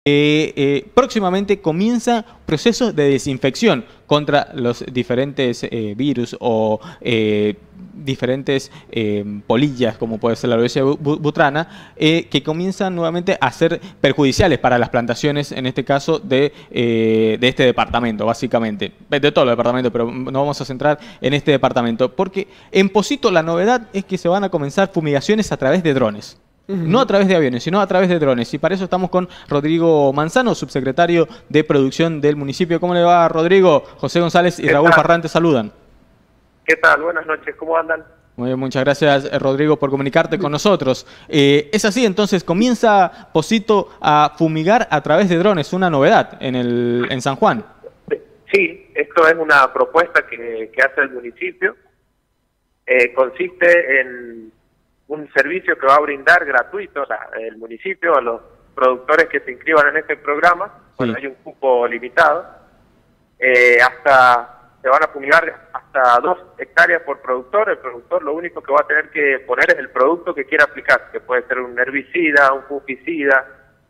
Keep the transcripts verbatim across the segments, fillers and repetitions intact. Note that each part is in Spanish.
Eh, eh, próximamente comienza procesos de desinfección contra los diferentes eh, virus o eh, diferentes eh, polillas, como puede ser la varicela butrana, eh, que comienzan nuevamente a ser perjudiciales para las plantaciones, en este caso de, eh, de este departamento, básicamente. De todo el departamento, pero nos vamos a centrar en este departamento, porque en Pocito la novedad es que se van a comenzar fumigaciones a través de drones. No a través de aviones, sino a través de drones. Y para eso estamos con Rodrigo Manzano, subsecretario de Producción del municipio. ¿Cómo le va, Rodrigo? José González y Raúl Farrán te saludan. ¿Qué tal? Buenas noches, ¿cómo andan? Muy bien, muchas gracias, Rodrigo, por comunicarte con nosotros. Eh, es así, entonces, comienza Pocito a fumigar a través de drones, una novedad en, el, en San Juan. Sí, esto es una propuesta que, que hace el municipio. Eh, consiste en un servicio que va a brindar gratuito la, el municipio a los productores que se inscriban en este programa. Sí. Bueno, hay un cupo limitado. Eh, hasta se van a fumigar hasta dos hectáreas por productor. El productor lo único que va a tener que poner es el producto que quiera aplicar, que puede ser un herbicida, un fungicida.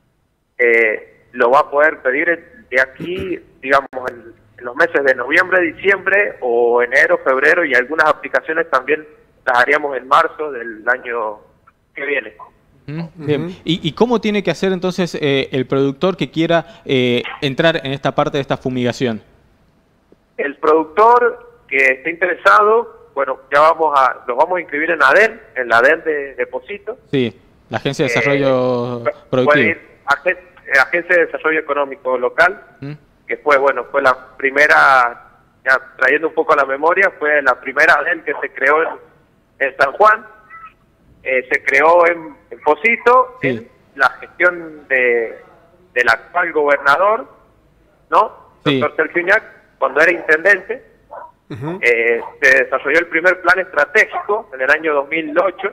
Eh, lo va a poder pedir de aquí, digamos, en, en los meses de noviembre, diciembre o enero, febrero, y algunas aplicaciones también las haríamos en marzo del año que viene. Bien. ¿Y, ¿Y cómo tiene que hacer entonces eh, el productor que quiera eh, entrar en esta parte de esta fumigación? El productor que esté interesado, bueno, ya vamos a, los vamos a inscribir en ADEN, en la ADEN de, de Pocito. Sí, la Agencia de Desarrollo eh, Productivo. Puede ir a Agencia de Desarrollo Económico Local, ¿Mm? que fue, bueno, fue la primera, ya trayendo un poco a la memoria, fue la primera ADEN que se creó en en San Juan, eh, se creó en, en Pocito, sí. en la gestión de del actual gobernador, ¿no? Sí. Doctor Sergio Uñac, cuando era intendente. Uh-huh. eh, se desarrolló el primer plan estratégico en el año dos mil ocho,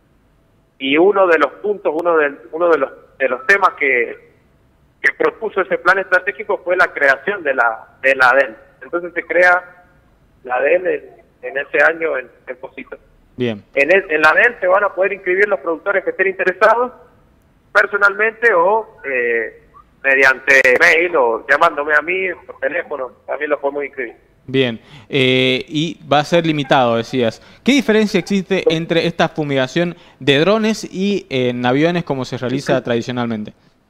y uno de los puntos, uno de, uno de los de los temas que, que propuso ese plan estratégico fue la creación de la de la ADEN. Entonces se crea la ADEN en, en ese año en, en Pocito. Bien. En, el, en la ADEN se van a poder inscribir los productores que estén interesados personalmente o eh, mediante mail o llamándome a mí por teléfono, también los podemos inscribir. Bien, eh, y va a ser limitado, decías. ¿Qué diferencia existe entre esta fumigación de drones y en aviones como se realiza sí. tradicionalmente?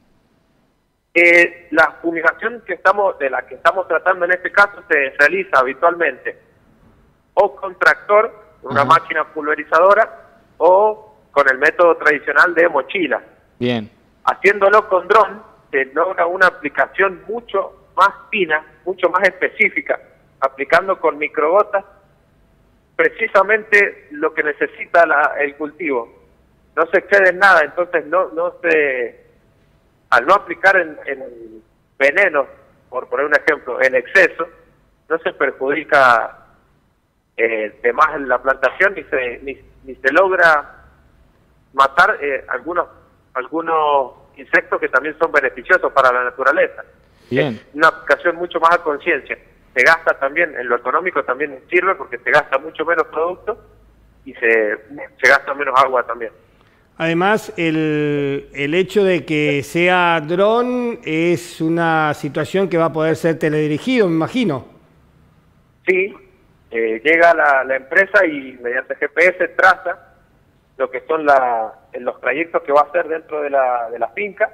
Eh, la fumigación que estamos de la que estamos tratando en este caso se realiza habitualmente o con tractor, una uh-huh. máquina pulverizadora, o con el método tradicional de mochila. Bien. Haciéndolo con dron se logra una aplicación mucho más fina, mucho más específica, aplicando con microgotas precisamente lo que necesita la, el cultivo. No se excede en nada, entonces no no se al no aplicar en, en venenos, por poner un ejemplo, en exceso, no se perjudica Eh, de más en la plantación, ni se ni, ni se logra matar eh, algunos algunos insectos que también son beneficiosos para la naturaleza. Bien. Es una aplicación mucho más a conciencia. Se gasta también, en lo económico también sirve porque se gasta mucho menos producto y se, se gasta menos agua también. Además, el, el hecho de que sea dron es una situación que va a poder ser teledirigido, me imagino. Sí. Eh, llega la, la empresa y mediante G P S traza lo que son la, los trayectos que va a hacer dentro de la, de la finca,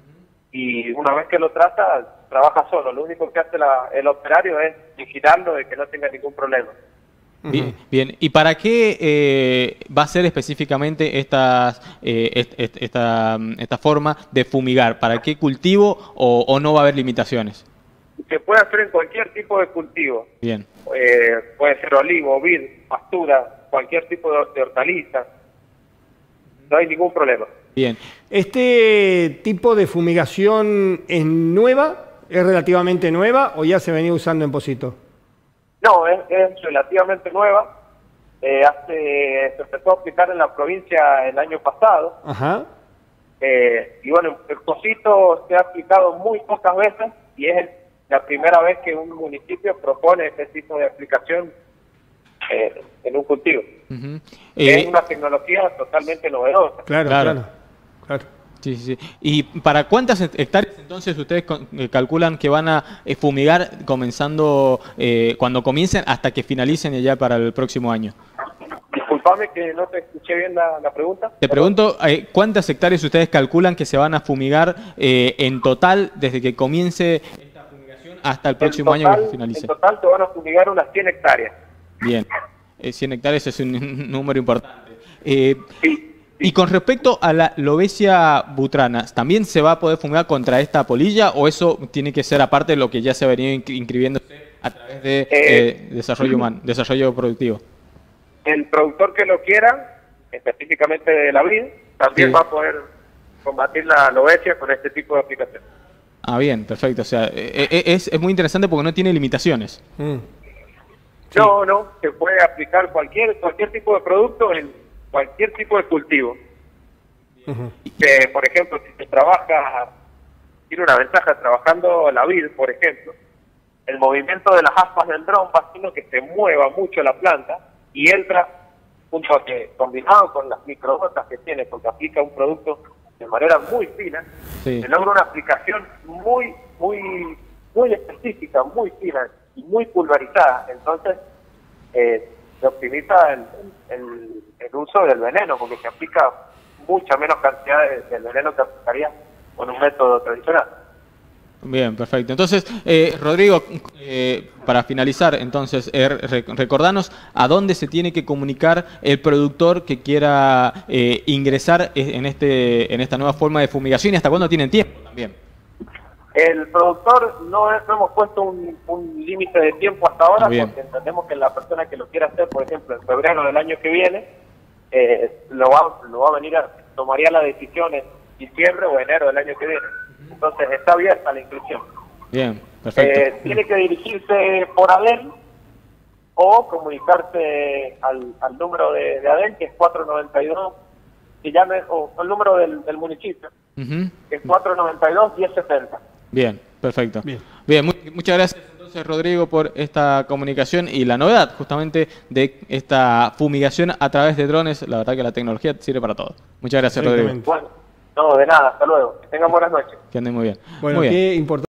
y una vez que lo traza, trabaja solo. Lo único que hace la, el operario es vigilarlo de que no tenga ningún problema. Bien, bien. ¿Y para qué eh, va a ser específicamente estas, eh, est, est, esta, esta forma de fumigar? ¿Para qué cultivo o, o no va a haber limitaciones? Se puede hacer en cualquier tipo de cultivo. Bien. Eh, puede ser olivo, vid, pastura, cualquier tipo de, de hortaliza. No hay ningún problema. Bien. ¿Este tipo de fumigación es nueva? ¿Es relativamente nueva o ya se venía usando en Pocito? No, es, es relativamente nueva. Eh, hace, se empezó a aplicar en la provincia el año pasado. Ajá. Eh, y bueno, el Pocito se ha aplicado muy pocas veces y es el la primera vez que un municipio propone este tipo de aplicación eh, en un cultivo. Uh-huh. eh, es una tecnología totalmente novedosa. Claro, claro, claro. Sí, sí, sí. ¿Y para cuántas hectáreas entonces ustedes calculan que van a fumigar comenzando, eh, cuando comiencen hasta que finalicen ya para el próximo año? Disculpame que no te escuché bien la, la pregunta. Te pregunto, eh, ¿cuántas hectáreas ustedes calculan que se van a fumigar eh, en total desde que comience esta fumigación hasta el próximo en total, año que finalice? En total te van a fumigar unas cien hectáreas. Bien, eh, cien hectáreas es un número importante. Eh, Sí. Y con respecto a la lobesia butrana, ¿también se va a poder fumigar contra esta polilla o eso tiene que ser aparte de lo que ya se ha venido inscribiéndose a través de eh, eh, desarrollo humano, desarrollo productivo? El productor que lo quiera, específicamente de la vid, también Sí. va a poder combatir la lobesia con este tipo de aplicación. Ah, bien, perfecto. O sea, eh, eh, es, es muy interesante porque no tiene limitaciones. Mm. Sí. No, no, se puede aplicar cualquier cualquier tipo de producto en cualquier tipo de cultivo. Ujú. Que, por ejemplo, si se trabaja, tiene una ventaja trabajando la vid, por ejemplo, el movimiento de las aspas del dron va haciendo que se mueva mucho la planta y entra, junto a que, combinado con las microgotas que tiene, porque aplica un producto de manera muy fina, Sí. se logra una aplicación muy, muy, muy específica, muy fina y muy pulverizada. Entonces, eh, se optimiza el, el, el uso del veneno, porque se aplica mucha menos cantidad de, del veneno que aplicaría con un método tradicional. Bien, perfecto. Entonces, eh, Rodrigo, eh, para finalizar, entonces, eh, re recordanos a dónde se tiene que comunicar el productor que quiera eh, ingresar en, este, en esta nueva forma de fumigación y hasta cuándo tienen tiempo también. El productor no, es, no hemos puesto un, un límite de tiempo hasta ahora, Bien. porque entendemos que la persona que lo quiera hacer, por ejemplo, en febrero del año que viene, eh, lo, va, lo va a venir a, tomaría la decisión en diciembre o enero del año que viene. Entonces está abierta la inscripción. Bien, perfecto. Eh, tiene que dirigirse por ADEN o comunicarse al, al número de, de ADEN, que es cuatro noventa y dos, que llame, o el número del, del municipio, Uh-huh. que es cuatro noventa y dos, diez setenta. Bien, perfecto. Bien. Bien, mu muchas gracias entonces, Rodrigo, por esta comunicación y la novedad justamente de esta fumigación a través de drones. La verdad que la tecnología sirve para todo. Muchas gracias, Rodrigo. Exactamente. Bueno, no, de nada, hasta luego. Que tengan buenas noches. Que anden muy bien. Bueno, muy bien. qué importante.